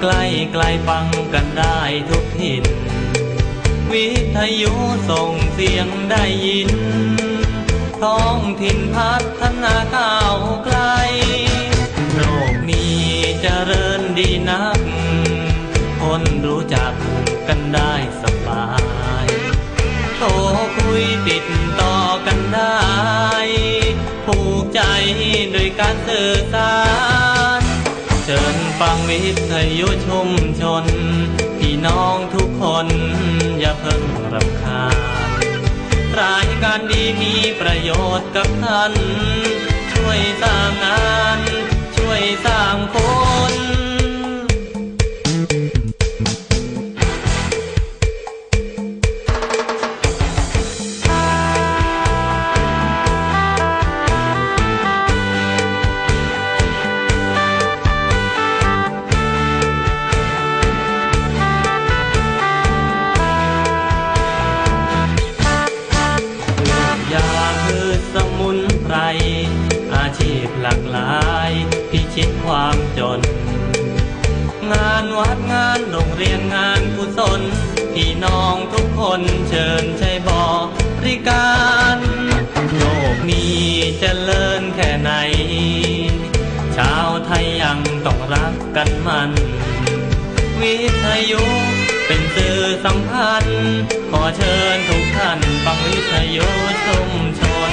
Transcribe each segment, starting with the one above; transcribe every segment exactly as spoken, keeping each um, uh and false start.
กล้ไกลฟังกันได้ทุกถิ่นวิทยุส่งเสียงได้ยินท้องถิ่นพัฒนาก้าวไกลโลกนี้เจริญดีนักคนรู้จักกันได้สบายโทรคุยติดต่อกันได้ผูกใจโดยการสื่อสารเชิญฟังวิทยุชุมชนพี่น้องทุกคนอย่าเพิ่งรำคาญรายการดีมีประโยชน์กับท่านช่วยสร้างงานช่วยสร้างคนอาชีพหลากหลายพิชิตความจนงานวัดงานโรงเรียนงานกุศลพี่น้องทุกคนเชิญใช้บริการโลกนี้เจริญแค่ไหนชาวไทยยังต้องรักกันมันวิทยุเป็นสื่อสัมพันธ์ขอเชิญทุกท่านฟังวิทยุชุมชน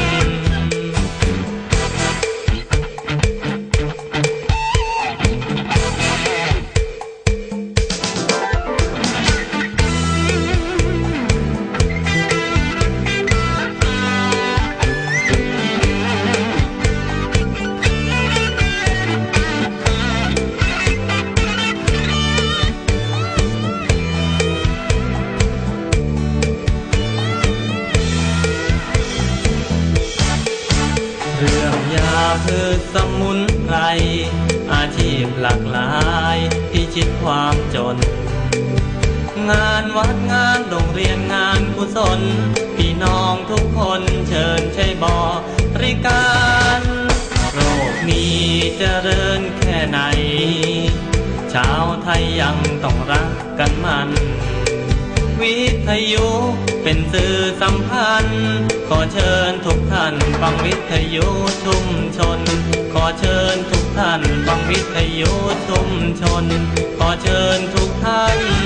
เรื่องยาพืชสมุนไพรอาชีพหลากหลายพิชิตความจนงานวัดงานโรงเรียนงานกุศลพี่น้องทุกคนเชิญใช้บริการโลกนี้เจริญแค่ไหนชาวไทยยังต้องรักกันมันวิทยุเป็นสื่อสัมพันธ์ขอเชิญทุกท่านฟังวิทยุชุมชนขอเชิญทุกท่านฟังวิทยุชุมชนขอเชิญทุกท่าน